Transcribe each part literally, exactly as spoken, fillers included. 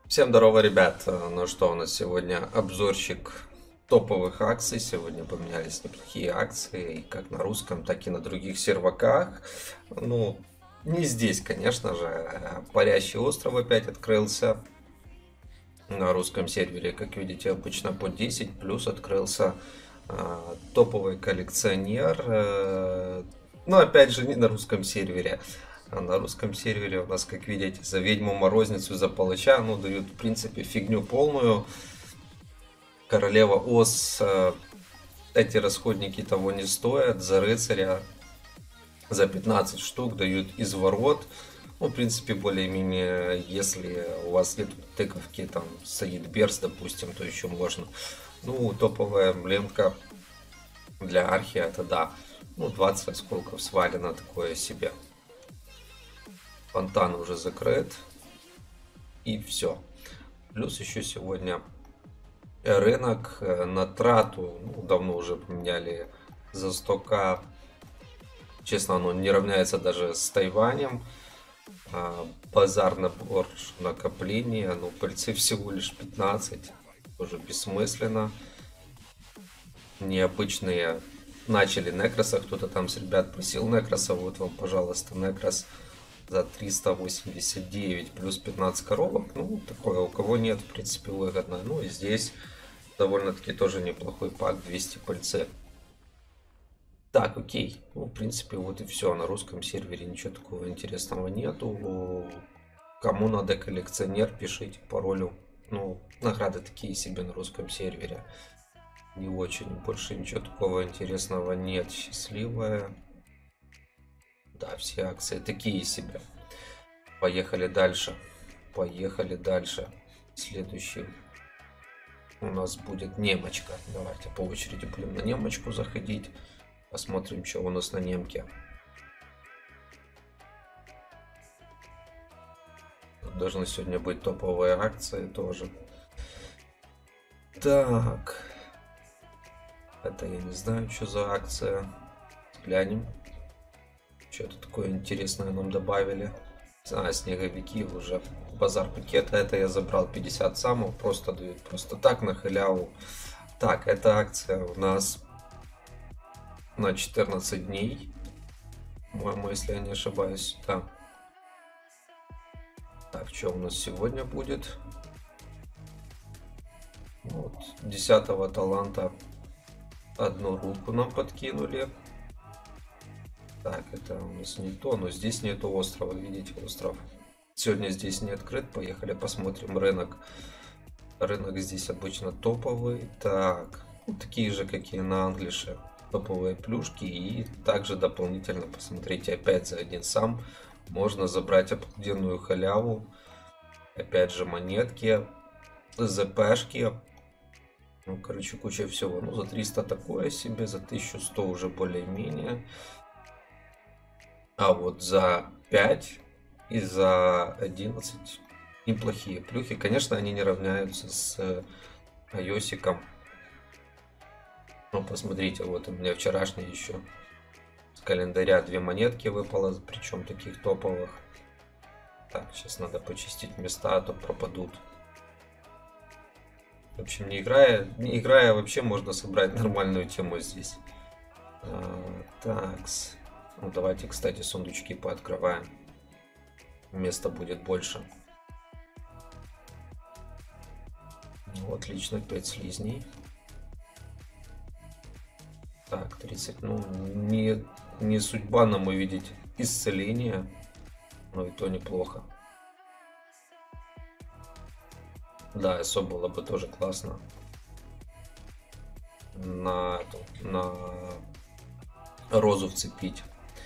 Всем здорово, ребят. Ну что, у нас сегодня обзорчик топовых акций. Сегодня поменялись неплохие акции, как на русском, так и на других серваках. Ну, не здесь, конечно же. Парящий остров опять открылся. На русском сервере, как видите, обычно по десять. Плюс открылся э, топовый коллекционер. Э, но опять же не на русском сервере. А на русском сервере у нас, как видите, за ведьму морозницу, за палача, ну, дают, в принципе, фигню полную. Королева Ос, э, эти расходники того не стоят. За рыцаря за пятнадцать штук дают изворот. Ну, в принципе, более-менее, если у вас нет тыковки, там, Саид Берс, допустим, то еще можно. Ну, топовая эмблемка для архи, это да. Ну, двадцать осколков свалено, такое себе. Фонтан уже закрыт. И все. Плюс еще сегодня рынок на трату. Ну, давно уже поменяли за сто ка. Честно, оно не равняется даже с Тайванем. А, базар, набор, накопления. Ну, пыльцы всего лишь пятнадцать. Тоже бессмысленно. Необычные начали Некроса. Кто-то там с ребят просил Некроса. Вот вам, пожалуйста, Некрос за триста восемьдесят девять плюс пятнадцать коробок. Ну, такое, у кого нет, в принципе, выгодно. Ну, и здесь довольно-таки тоже неплохой пак, двести пыльцы. Так, окей. Ну, в принципе, вот и все. На русском сервере ничего такого интересного нету. Кому надо коллекционер, пишите паролю. Ну, награды такие себе на русском сервере. Не очень. Больше ничего такого интересного нет. Счастливая. Да, все акции такие себе. Поехали дальше. Поехали дальше. Следующий у нас будет немочка. Давайте по очереди будем на немочку заходить. Посмотрим, что у нас на немке. Тут должны сегодня быть топовые акции тоже. Так. Это я не знаю, что за акция. Глянем. Что-то такое интересное нам добавили. А, снеговики уже. Базар пакета. Это я забрал пятьдесят самых. Просто дают просто так на халяву. Так, эта акция у нас на четырнадцать дней. По-моему, если я не ошибаюсь. Да. Так, что у нас сегодня будет? Вот, десятого таланта одну руку нам подкинули. Так, это у нас не то, но здесь нету острова. Видите, остров сегодня здесь не открыт. Поехали посмотрим рынок. Рынок здесь обычно топовый. Так, вот такие же, какие на англише. Топовые плюшки. И также дополнительно, посмотрите, опять за один сам можно забрать обалденную халяву. Опять же монетки, зпшки. Ну, короче, куча всего. Ну, за триста такое себе, за тысячу сто уже более-менее. А вот за пять и за одиннадцать неплохие плюхи. Конечно, они не равняются с айосиком. Ну, посмотрите, вот у меня вчерашний еще с календаря две монетки выпало, причем таких топовых. Так, сейчас надо почистить места, а то пропадут. В общем, не играя, не играя вообще можно собрать нормальную тему здесь. А, такс. Ну, давайте, кстати, сундучки пооткрываем. Места будет больше. Ну, отлично, пять слизней. Так, тридцать. Ну, не, не судьба нам увидеть исцеление. Но и то неплохо. Да, эс о было бы тоже классно. На, на розу вцепить.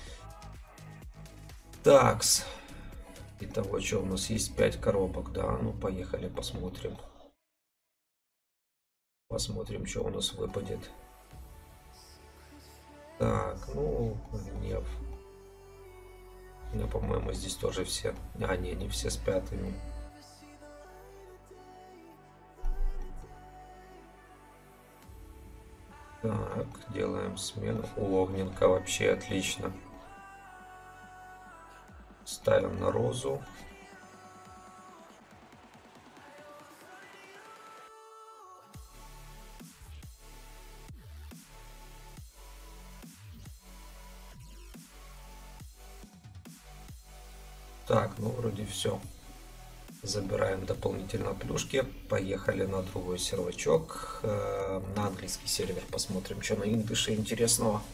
Такс. Итого, что у нас есть пять коробок, да? Ну, поехали, посмотрим. Посмотрим, что у нас выпадет. Так, ну, нет. У меня, по-моему, здесь тоже все. А, не, не все с пятыми. Так, делаем смену. У огненка вообще отлично. Ставим на розу. Так, ну вроде все. Забираем дополнительно плюшки. Поехали на другой сервачок. Э, на английский сервер посмотрим, что на индыше интересного.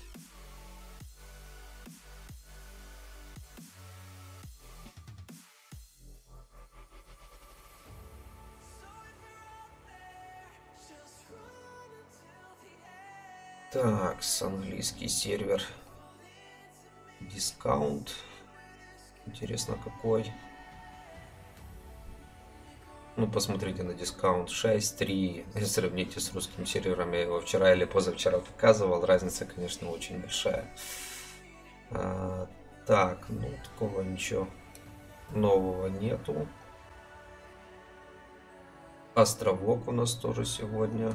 Так, с английский сервер. Дискаунт. Интересно, какой. Ну, посмотрите на дискаунт шесть три. Сравните с русским сервером. Я его вчера или позавчера показывал. Разница, конечно, очень большая. А, так, ну, такого ничего нового нету. Островок у нас тоже сегодня.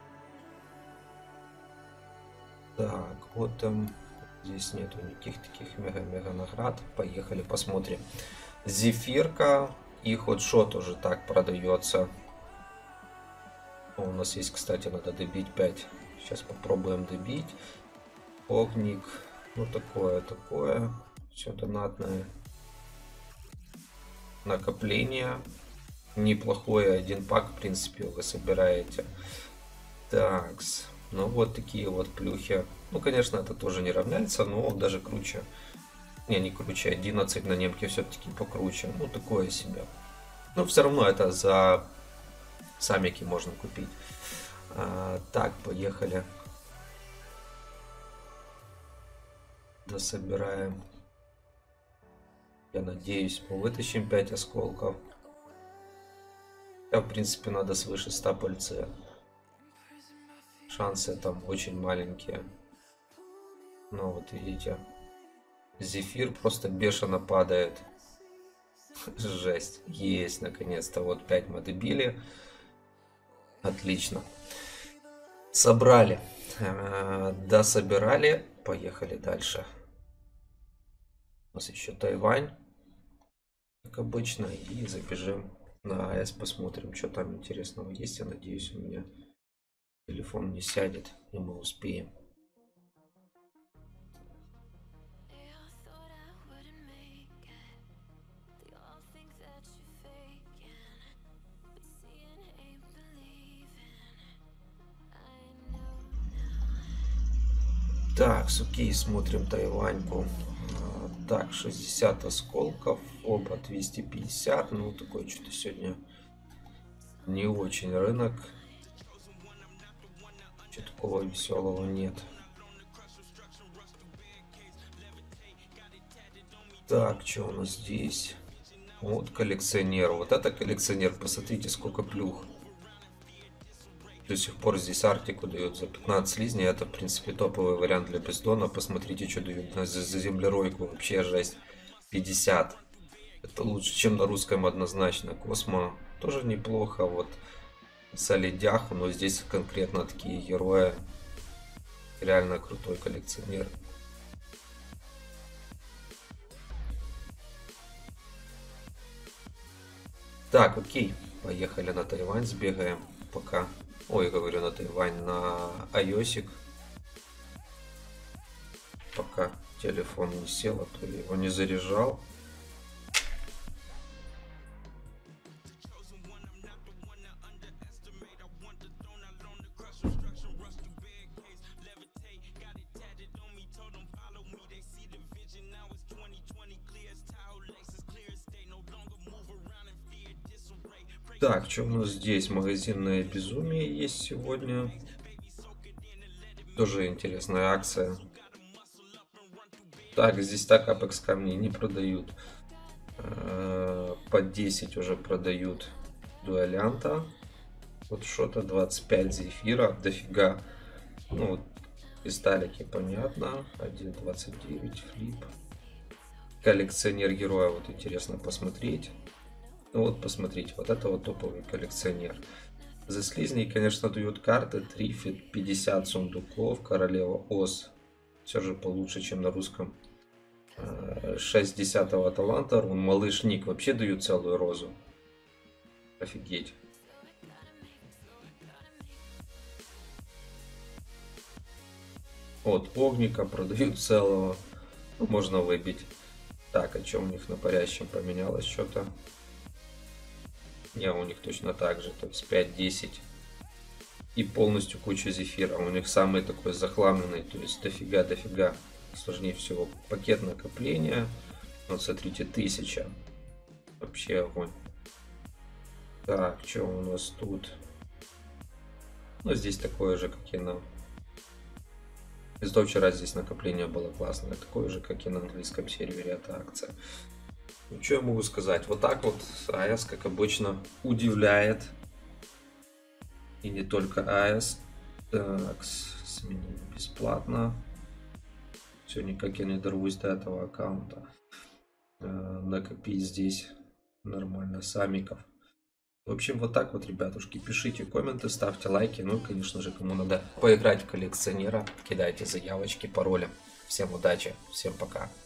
Так, вот там. Здесь нету никаких таких мега-мега наград. Поехали, посмотрим. Зефирка и хотшот уже так продается. О, у нас есть, кстати, надо добить пять. Сейчас попробуем добить. Огник. Ну, такое, такое. Все донатное. Накопление. Неплохое. Один пак, в принципе, вы собираете. Такс. Ну, вот такие вот плюхи. Ну, конечно, это тоже не равняется, но даже круче. Не, не круче. одиннадцать на немке все-таки покруче. Ну, такое себе. Но все равно это за самики можно купить. А, так, поехали. Дособираем. Я надеюсь, мы вытащим пять осколков. А, в принципе, надо свыше ста пыльцы. Шансы там очень маленькие. Ну вот видите. Зефир просто бешено падает. Жесть. Есть, наконец-то. Вот пять мы добили. Отлично. Собрали. Дособирали. Поехали дальше. У нас еще Тайвань. Как обычно. И забежим на АЭС. Посмотрим, что там интересного есть. Я надеюсь, у меня телефон не сядет. И мы успеем. Так, окей, смотрим Тайваньку. Так, шестьдесят осколков, оба двести пятьдесят. Ну, такой что-то сегодня не очень рынок. Что такого веселого нет. Так, что у нас здесь? Вот коллекционер. Вот это коллекционер. Посмотрите, сколько плюх. До сих пор здесь Арктику дают за пятнадцать слизней. Это, в принципе, топовый вариант для бездона. Посмотрите, что дают за, за землеройку. Вообще жесть. пятьдесят. Это лучше, чем на русском однозначно. Космо тоже неплохо. Вот Солидяху. Но здесь конкретно такие герои. Реально крутой коллекционер. Так, окей. Поехали на Тайвань. Сбегаем пока. Ой, говорю на Тайвань, на айосик. Пока телефон не сел, а то я его не заряжал. Так, что у нас здесь? Магазинное безумие есть сегодня. Тоже интересная акция. Так, здесь так апекс камней не продают. По десять уже продают дуэлянта. Вот что-то двадцать пять зефира. Дофига. Ну, вот кристаллики, понятно. один двадцать девять флип. Коллекционер героя. Вот интересно посмотреть. Ну вот посмотрите, вот это вот топовый коллекционер. За слизней, конечно, дают карты. Трифит, пятьдесят сундуков, королева Ос. Все же получше, чем на русском. шесть десятого таланта. Рун, малыш Ник. Вообще дают целую розу. Офигеть. Вот, огника продают целого. Ну, можно выбить. Так, а что у них на парящем поменялось что-то? Не, у них точно так же, то есть пять-десять. И полностью куча зефира. У них самый такой захламленный, то есть дофига-дофига. Сложнее всего пакет накопления. Вот смотрите, тысяча. Вообще огонь. Так, что у нас тут? Ну, здесь такое же, как и на... Из-за того, вчера здесь накопление было классное. Такое же, как и на английском сервере, эта акция. Ну, что я могу сказать? Вот так вот эй и эс, как обычно, удивляет. И не только эй и эс. Так, сменить бесплатно. Все, никак я не дорвусь до этого аккаунта. Накопить здесь нормально самиков. В общем, вот так вот, ребятушки. Пишите комменты, ставьте лайки. Ну и, конечно же, кому надо поиграть в коллекционера, кидайте заявочки, пароли. Всем удачи, всем пока.